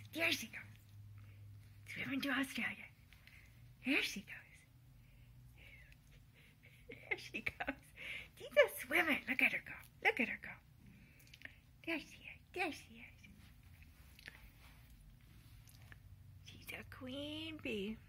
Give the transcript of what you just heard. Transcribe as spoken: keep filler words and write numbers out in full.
There she goes. Swimming to Australia. There she goes. There she goes. She's a swimmer. Look at her go. Look at her go. There she is. There she is. She's a queen bee.